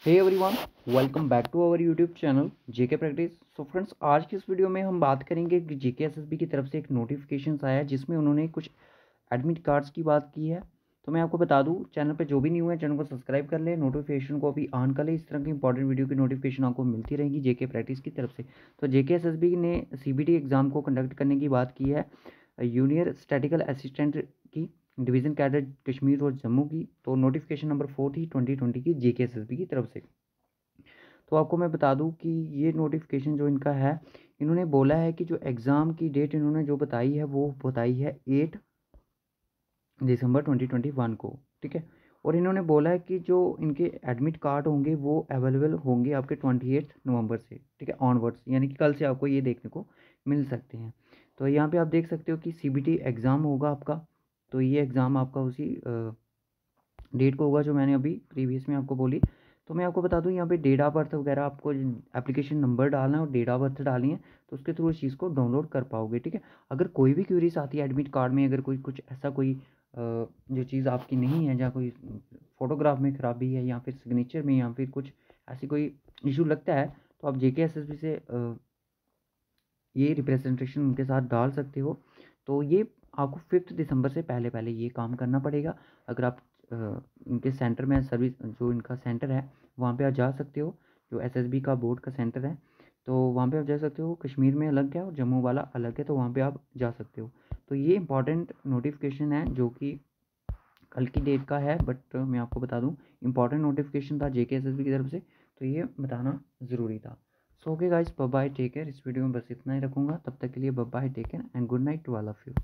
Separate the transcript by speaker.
Speaker 1: Hey everyone, welcome back to our YouTube channel JK practice. So friends, आज की इस वीडियो में हम बात करेंगे कि जेके एसएसबी की तरफ से एक नोटिफिकेशन आया है जिसमें उन्होंने कुछ एडमिट कार्ड्स की बात की है। तो मैं आपको बता दूं, चैनल पे जो भी न्यू है चैनल को सब्सक्राइब कर ले, नोटिफिकेशन को भी ऑन कर ले। इस तरह की इंपॉर्टेंट वीडियो की नोटिफिकेशन आपको मिलती रहेगी जेके प्रैक्टिस की तरफ से। तो जेके एसएसबी ने सीबीटी एग्ज़ाम को कंडक्ट करने की बात की है जूनियर स्टैटिकल असिस्टेंट की डिवीज़न कैडर कश्मीर और जम्मू की। तो नोटिफिकेशन नंबर 4 थी 2020 की जेके एसएसबी की तरफ से। तो आपको मैं बता दूं कि ये नोटिफिकेशन जो इनका है, इन्होंने बोला है कि जो एग्ज़ाम की डेट इन्होंने जो बताई है वो बताई है 8 दिसंबर 2021 को। ठीक है। और इन्होंने बोला है कि जो इनके एडमिट कार्ड होंगे वो अवेलेबल होंगे आपके 28 नवंबर से। ठीक है, ऑनवर्ड्स, यानी कि कल से आपको ये देखने को मिल सकते हैं। तो यहाँ पे आप देख सकते हो कि सीबीटी एग्ज़ाम होगा आपका। तो ये एग्ज़ाम आपका उसी डेट को होगा जो मैंने अभी प्रीवियस में आपको बोली। तो मैं आपको बता दूं, यहाँ पे डेट ऑफ बर्थ वगैरह आपको एप्लीकेशन नंबर डालना है और डेट ऑफ बर्थ डालनी है, तो उसके थ्रू इस चीज़ को डाउनलोड कर पाओगे। ठीक है। अगर कोई भी क्वेरीज आती है एडमिट कार्ड में, अगर कोई कुछ ऐसा कोई जो चीज़ आपकी नहीं है, जहाँ कोई फ़ोटोग्राफ में ख़राबी है या फिर सिग्नेचर में या फिर कुछ ऐसी कोई इशू लगता है, तो आप जेके एसएसबी से ये रिप्रेजेंटेशन उनके साथ डाल सकते हो। तो ये आपको 5 दिसंबर से पहले पहले ये काम करना पड़ेगा। अगर आप इनके सेंटर में सर्विस, जो इनका सेंटर है वहाँ पे आप जा सकते हो, जो एसएसबी का बोर्ड का सेंटर है, तो वहाँ पे आप जा सकते हो। कश्मीर में अलग है और जम्मू वाला अलग है, तो वहाँ पे आप जा सकते हो। तो ये इंपॉर्टेंट नोटिफिकेशन है जो कि कल की डेट का है, बट मैं आपको बता दूं इंपॉर्टेंट नोटिफिकेशन था जेके एसएसबी की तरफ से, तो ये बताना ज़रूरी था। So okay guys, bye bye, take care. इस वीडियो में बस इतना ही रखूँगा। तब तक के लिए bye bye, take care and good night to all of you.